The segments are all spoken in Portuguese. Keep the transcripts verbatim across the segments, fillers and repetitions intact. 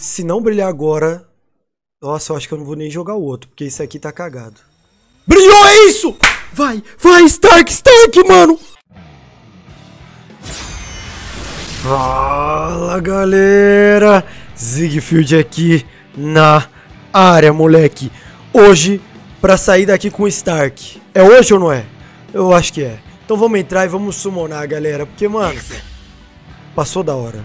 Se não brilhar agora... Nossa, eu acho que eu não vou nem jogar o outro, porque esse aqui tá cagado. Brilhou, é isso! Vai, vai, Stark, Stark, mano! Fala, galera! Siegfried aqui na área, moleque. Hoje, pra sair daqui com o Stark. É hoje ou não é? Eu acho que é. Então vamos entrar e vamos summonar, galera. Porque, mano, passou da hora.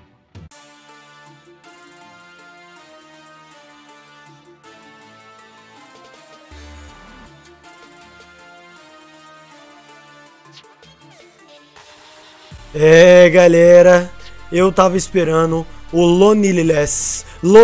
É, galera, eu tava esperando o Loneless,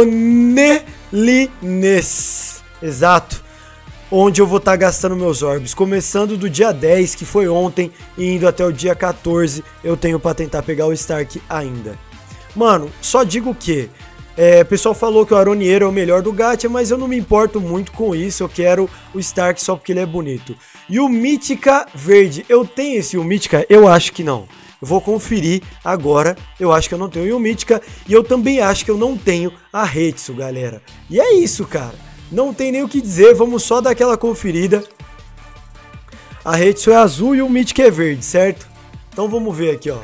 Lonelines, exato, onde eu vou estar tá gastando meus orbes, começando do dia dez, que foi ontem, e indo até o dia quatorze, eu tenho pra tentar pegar o Stark ainda. Mano, só digo que, é, o pessoal falou que o Aronieiro é o melhor do gacha, mas eu não me importo muito com isso, eu quero o Stark só porque ele é bonito. E o Mítica Verde, eu tenho esse o Mítica? Eu acho que não. Eu vou conferir agora, eu acho que eu não tenho o Yumítica e eu também acho que eu não tenho a Retsu, galera. E é isso, cara. Não tem nem o que dizer, vamos só dar aquela conferida. A Retsu é azul e o Yumítica é verde, certo? Então vamos ver aqui, ó.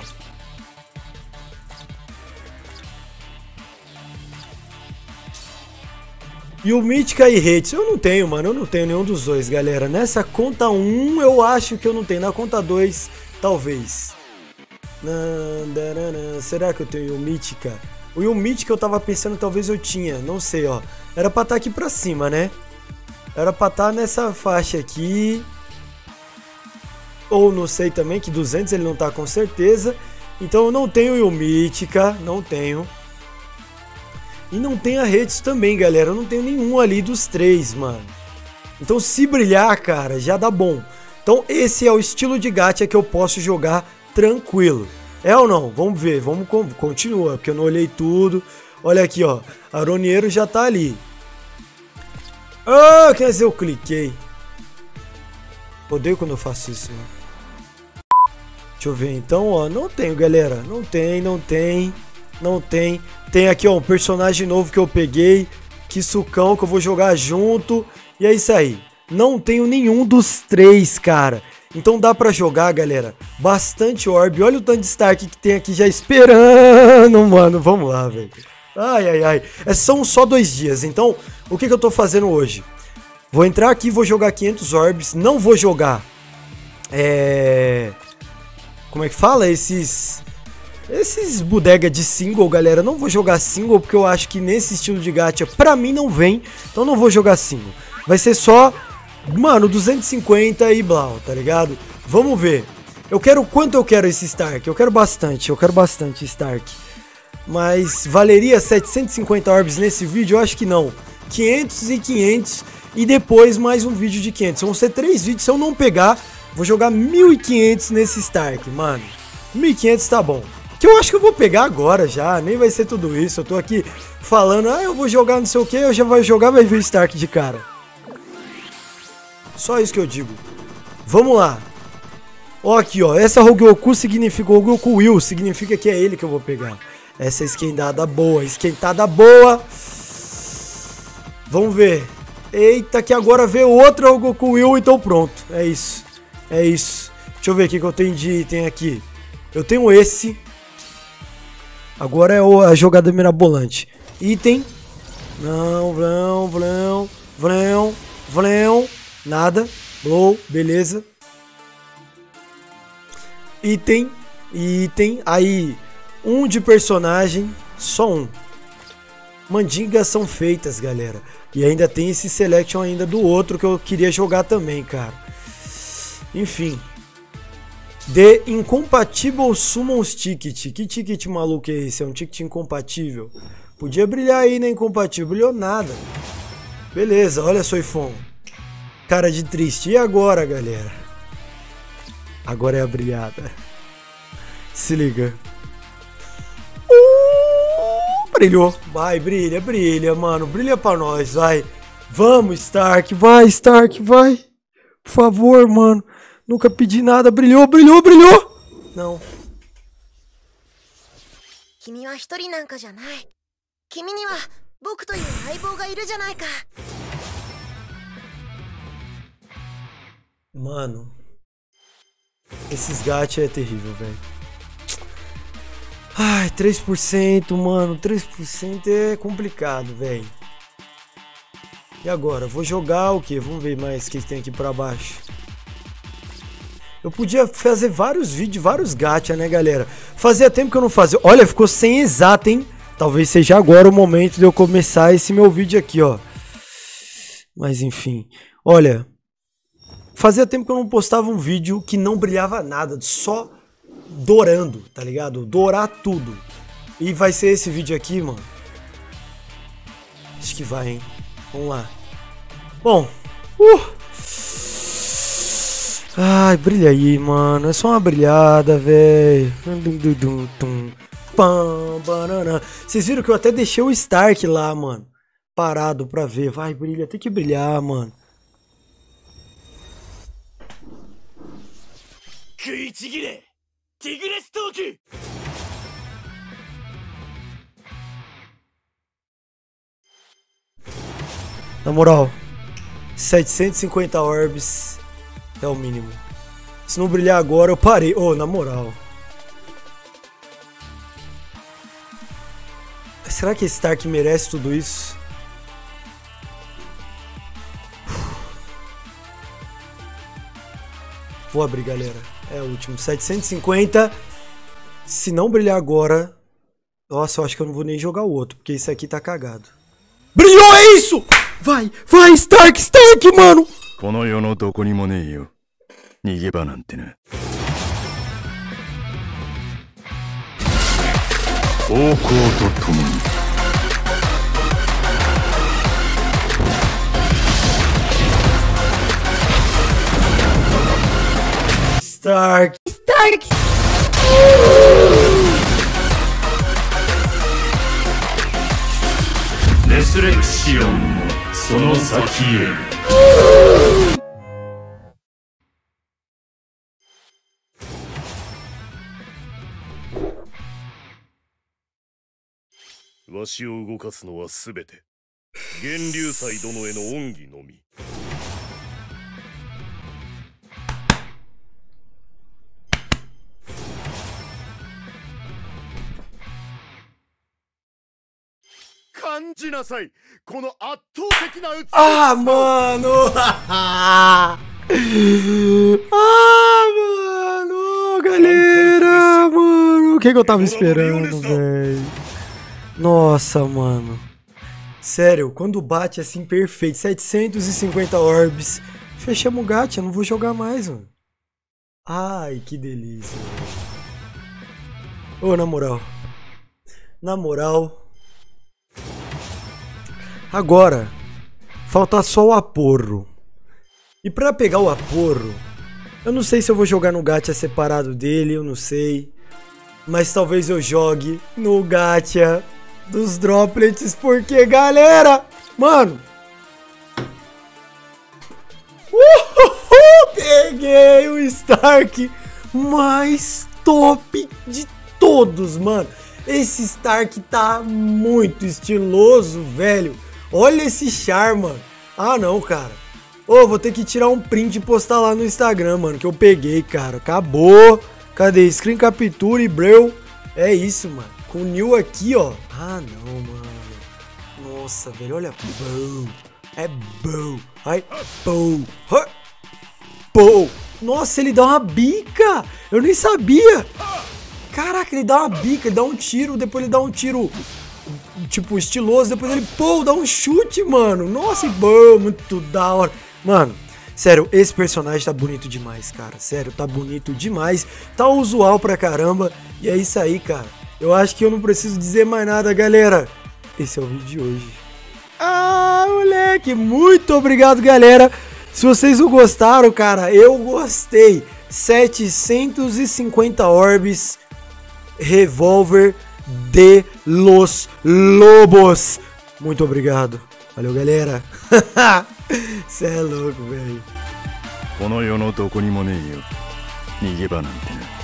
Yumítica e Retsu, eu não tenho, mano, eu não tenho nenhum dos dois, galera. Nessa conta um eu acho que eu não tenho, na conta dois talvez. Será que eu tenho o Yumítica? O Yumítica eu tava pensando talvez eu tinha, não sei, ó. Era pra estar aqui pra cima, né? Era pra estar nessa faixa aqui. Ou não sei também, que duzentos ele não tá com certeza. Então eu não tenho o Yumítica, não tenho. E não tenho a Retsu também, galera. Eu não tenho nenhum ali dos três, mano. Então se brilhar, cara, já dá bom. Então esse é o estilo de gacha que eu posso jogar tranquilo. É ou não? Vamos ver, vamos continua, porque eu não olhei tudo. Olha aqui, ó. Aronieiro já tá ali. Ah, quer dizer, eu cliquei. Odeio quando eu faço isso, mano. Deixa eu ver então, ó. Não tenho, galera. Não tem, não tem. Não tem. Tem aqui, ó, um personagem novo que eu peguei. Que sucão que eu vou jogar junto. E é isso aí. Não tenho nenhum dos três, cara. Então dá pra jogar, galera, bastante orb. Olha o tanto de Stark que tem aqui já esperando, mano. Vamos lá, velho. Ai, ai, ai. É, são só dois dias. Então, o que, que eu tô fazendo hoje? Vou entrar aqui, vou jogar quinhentos orbs. Não vou jogar... É... Como é que fala? Esses... Esses bodega de single, galera. Não vou jogar single porque eu acho que nesse estilo de gacha, pra mim, não vem. Então não vou jogar single. Vai ser só... Mano, duzentos e cinquenta e blau, tá ligado? Vamos ver. Eu quero quanto eu quero esse Stark? Eu quero bastante, eu quero bastante Stark. Mas valeria setecentos e cinquenta orbs nesse vídeo? Eu acho que não. quinhentos e quinhentos e depois mais um vídeo de quinhentos. Vão ser três vídeos, se eu não pegar, vou jogar mil e quinhentos nesse Stark, mano. mil e quinhentos tá bom. Que eu acho que eu vou pegar agora já, nem vai ser tudo isso. Eu tô aqui falando, ah, eu vou jogar não sei o que, eu já vou jogar, vai vir o Stark de cara. Só isso que eu digo. Vamos lá. Ó aqui, ó. Essa Hogyoku significa... Hogyoku Will significa que é ele que eu vou pegar. Essa esquentada boa. Esquentada boa. Vamos ver. Eita, que agora veio outra Hogyoku Will. Então pronto. É isso. É isso. Deixa eu ver o que eu tenho de item aqui. Eu tenho esse. Agora é a jogada mirabolante. Item. Não, vrão, vrão, vrão, vrão. Nada, blow, beleza. Item, item, aí um de personagem, só um. Mandingas são feitas, galera. E ainda tem esse selection ainda do outro que eu queria jogar também, cara. Enfim. The Incompatible Summons Ticket. Que ticket maluco é esse? É um ticket incompatível. Podia brilhar aí, né? Incompatível. Brilhou nada. Beleza, olha Soifon. Cara de triste. E agora, galera? Agora é a brilhada. Se liga. Uh, brilhou. Vai, brilha, brilha, mano. Brilha pra nós, vai. Vamos, Stark. Vai, Stark, vai. Por favor, mano. Nunca pedi nada. Brilhou, brilhou, brilhou. Não. Mano, esses gacha é terrível, velho. Ai, três por cento, mano, três por cento é complicado, velho. E agora, vou jogar o que? Vamos ver mais o que tem aqui pra baixo. Eu podia fazer vários vídeos, vários gacha, né, galera? Fazia tempo que eu não fazia. Olha, ficou sem exato, hein? Talvez seja agora o momento de eu começar esse meu vídeo aqui, ó. Mas enfim, olha, fazia tempo que eu não postava um vídeo que não brilhava nada, só dourando, tá ligado? Dourar tudo. E vai ser esse vídeo aqui, mano. Acho que vai, hein? Vamos lá. Bom, uh! Ai, brilha aí, mano. É só uma brilhada, velho. Vocês viram que eu até deixei o Stark lá, mano, parado pra ver. Vai, brilha. Tem que brilhar, mano. Na moral, setecentos e cinquenta orbs é o mínimo. Se não brilhar agora, eu parei. Ô, oh, na moral. Será que esse Stark merece tudo isso? Vou abrir, galera. É o último. setecentos e cinquenta. Se não brilhar agora... Nossa, eu acho que eu não vou nem jogar o outro, porque esse aqui tá cagado. Brilhou, é isso! Vai, vai, Stark, Stark, mano! Stark, Stark! Resurrection, その先へ。 わしを動かすのはすべて源流祭殿への恩義のみ。感じなさい、この圧倒的な美しさ。 Ah, mano! Ah, mano! Galera, mano! O que, que eu tava esperando, velho? Nossa, mano. Sério, quando bate assim perfeito, setecentos e cinquenta orbs, fechamos o gacha, não vou jogar mais, mano. Ai, que delícia. Ô, na moral. Na moral. Agora, falta só o aporro. E pra pegar o aporro, eu não sei se eu vou jogar no gacha separado dele, eu não sei. Mas talvez eu jogue no gacha dos droplets, porque, galera, mano, uhul, peguei o Stark mais top de todos, mano. Esse Stark tá muito estiloso, velho. Olha esse char, mano. Ah, não, cara. Ô, oh, vou ter que tirar um print e postar lá no Instagram, mano, que eu peguei, cara. Acabou. Cadê? Screen capture e breu. É isso, mano. Com o New aqui, ó. Ah, não, mano. Nossa, velho, olha. Bom. É bom. Ai, bom. Pô. Nossa, ele dá uma bica. Eu nem sabia. Caraca, ele dá uma bica, ele dá um tiro, depois ele dá um tiro, tipo, estiloso, depois ele, pô, dá um chute, mano. Nossa, bom, muito da hora. Mano, sério, esse personagem tá bonito demais, cara. Sério, tá bonito demais. Tá usual pra caramba. E é isso aí, cara. Eu acho que eu não preciso dizer mais nada, galera. Esse é o vídeo de hoje. Ah, moleque, muito obrigado, galera. Se vocês não gostaram, cara, eu gostei. setecentos e cinquenta orbs. Revolver de los Lobos. Muito obrigado. Valeu, galera. Cê é louco, velho.